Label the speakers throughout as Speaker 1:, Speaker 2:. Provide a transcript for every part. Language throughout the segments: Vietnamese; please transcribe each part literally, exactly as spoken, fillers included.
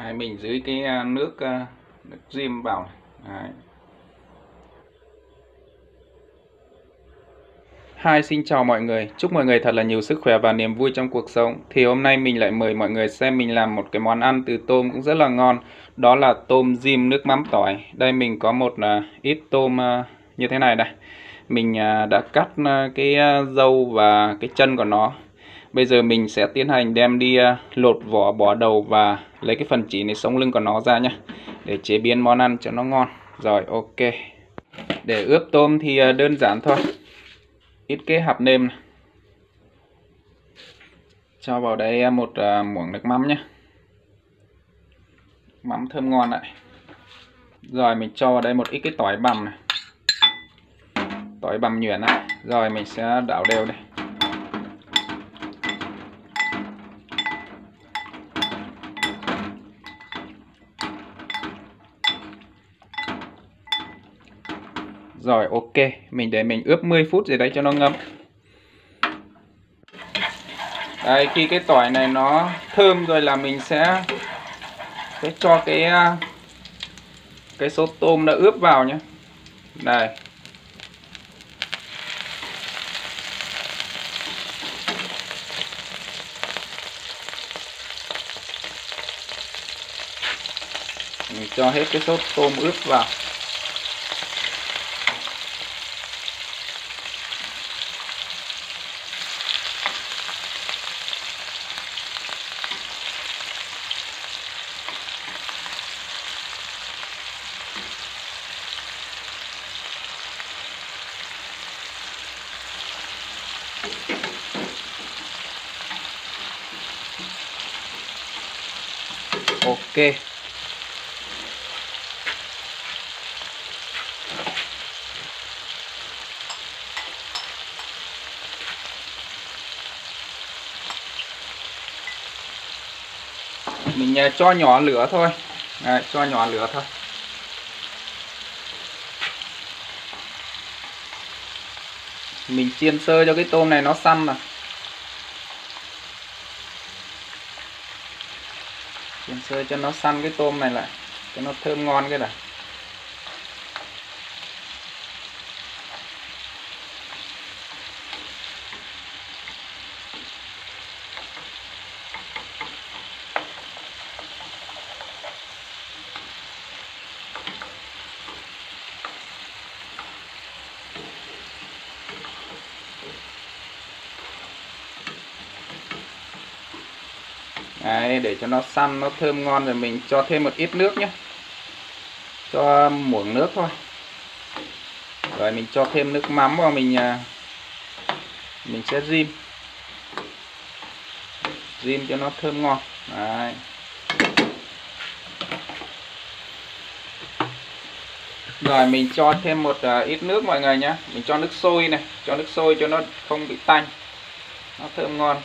Speaker 1: Đấy, mình dưới cái à, nước, à, nước rim vào này. Đấy. Hi, xin chào mọi người. Chúc mọi người thật là nhiều sức khỏe và niềm vui trong cuộc sống. Thì hôm nay mình lại mời mọi người xem mình làm một cái món ăn từ tôm cũng rất là ngon. Đó là tôm rim nước mắm tỏi. Đây mình có một uh, ít tôm uh, như thế này đây. Mình uh, đã cắt uh, cái uh, râu và cái chân của nó. Bây giờ mình sẽ tiến hành đem đi uh, lột vỏ, bỏ đầu và lấy cái phần chỉ này, sống lưng của nó ra nhé, để chế biến món ăn cho nó ngon. Rồi, ok. Để ướp tôm thì uh, đơn giản thôi. Ít cái hạt nêm này. Cho vào đây một uh, muỗng nước mắm nhé, mắm thơm ngon lại. Rồi mình cho vào đây một ít cái tỏi bằm này, tỏi bằm nhuyễn này. Rồi mình sẽ đảo đều đây. Rồi ok, mình để mình ướp mười phút gì đấy cho nó ngấm. Đây, khi cái tỏi này nó thơm rồi là mình sẽ, sẽ cho cái cái sốt tôm đã ướp vào nhé. Đây. Mình cho hết cái sốt tôm ướp vào. Ok. Mình cho nhỏ lửa thôi. Đấy, cho nhỏ lửa thôi. Mình chiên sơ cho cái tôm này nó săn mà. Chiên sơ cho nó săn cái tôm này lại, cho nó thơm ngon cái này. Đấy, để cho nó săn, nó thơm ngon rồi mình cho thêm một ít nước nhé. Cho muỗng nước thôi. Rồi mình cho thêm nước mắm vào, mình mình sẽ rim. Rim cho nó thơm ngon. Đấy. Rồi mình cho thêm một ít nước mọi người nhé. Mình cho nước sôi này, cho nước sôi cho nó không bị tanh, nó thơm ngon.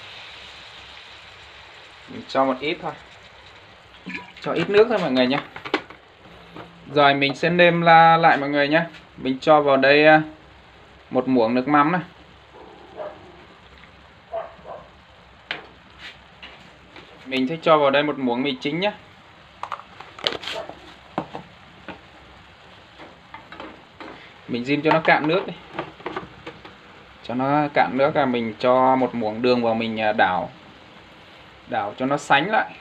Speaker 1: Mình cho một ít thôi, cho ít nước thôi mọi người nhé. Rồi mình sẽ nêm la lại mọi người nhé. Mình cho vào đây một muỗng nước mắm này. Mình sẽ cho vào đây một muỗng mì chính nhé. Mình rim cho nó cạn nước đi. Cho nó cạn nước là mình cho một muỗng đường vào, mình đảo. Đảo cho nó sánh lại.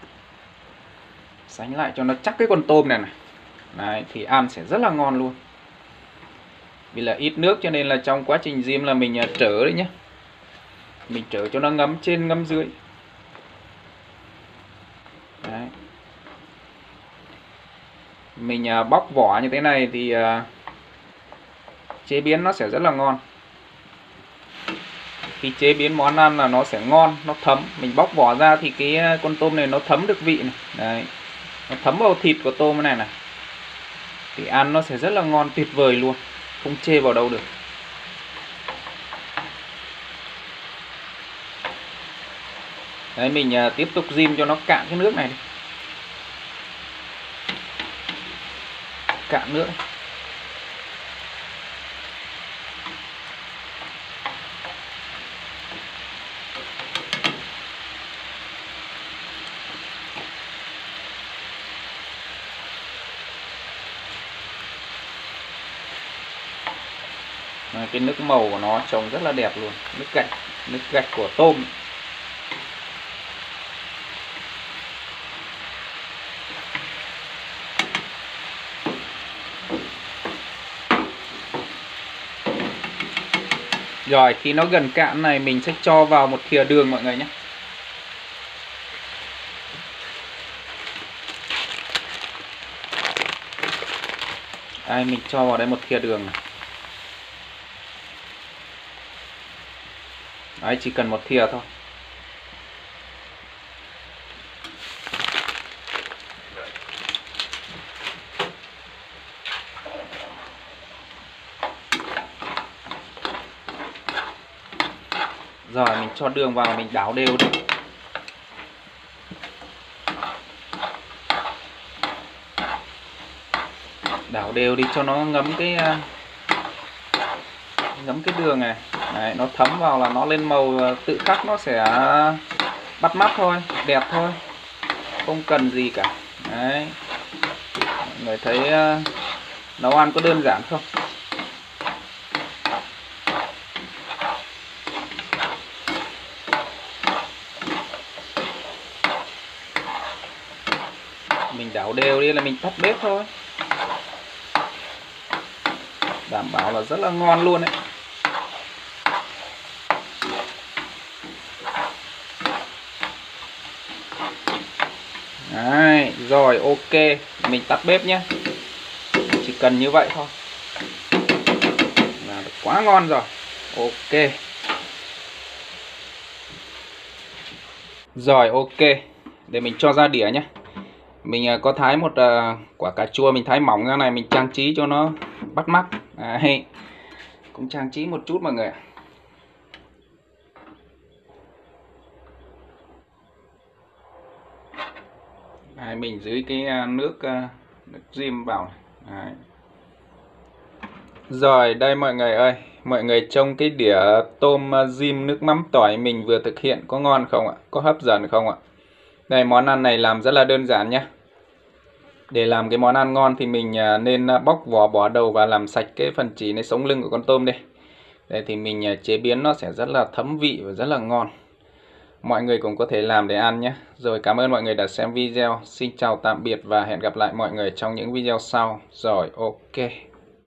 Speaker 1: Sánh lại cho nó chắc cái con tôm này này. Đấy, thì ăn sẽ rất là ngon luôn. Vì là ít nước cho nên là trong quá trình rim là mình trở đấy nhé. Mình trở cho nó ngấm trên ngấm dưới. Đấy. Mình bóc vỏ như thế này thì chế biến nó sẽ rất là ngon. Khi chế biến món ăn là nó sẽ ngon, nó thấm. Mình bóc vỏ ra thì cái con tôm này nó thấm được vị này. Đấy. Nó thấm vào thịt của tôm này này. Thì ăn nó sẽ rất là ngon, tuyệt vời luôn. Không chê vào đâu được. Đấy, mình tiếp tục rim cho nó cạn cái nước này đi. Cạn nước. À, cái nước màu của nó trông rất là đẹp luôn, nước gạch, nước gạch của tôm. Rồi khi nó gần cạn này mình sẽ cho vào một thìa đường mọi người nhé. Đây, mình cho vào đây một thìa đường này. Đấy, chỉ cần một thìa thôi. Rồi mình cho đường vào, mình đảo đều đi. Đảo đều đi cho nó ngấm cái ngấm cái đường này. Đấy, nó thấm vào là nó lên màu tự khắc, nó sẽ bắt mắt thôi, đẹp thôi, không cần gì cả. Đấy, mọi người thấy uh, nấu ăn có đơn giản không? Mình đảo đều đi là mình tắt bếp thôi, đảm bảo là rất là ngon luôn đấy. Đấy, rồi ok, mình tắt bếp nhé. Chỉ cần như vậy thôi là quá ngon rồi. Ok. Rồi ok, để mình cho ra đĩa nhé. Mình có thái một uh, quả cà chua, mình thái mỏng ra này, mình trang trí cho nó bắt mắt. Đấy, cũng trang trí một chút mọi người ạ. Đấy, mình dưới cái uh, nước uh, nước rim vào này. Đấy. Rồi đây mọi người ơi, mọi người trông cái đĩa tôm rim nước mắm tỏi mình vừa thực hiện có ngon không ạ? Có hấp dẫn không ạ? Đây, món ăn này làm rất là đơn giản nhé. Để làm cái món ăn ngon thì mình nên bóc vỏ, bỏ đầu và làm sạch cái phần chỉ này, sống lưng của con tôm đây. Đây thì mình chế biến nó sẽ rất là thấm vị và rất là ngon. Mọi người cũng có thể làm để ăn nhé. Rồi cảm ơn mọi người đã xem video. Xin chào tạm biệt và hẹn gặp lại mọi người trong những video sau. Rồi ok.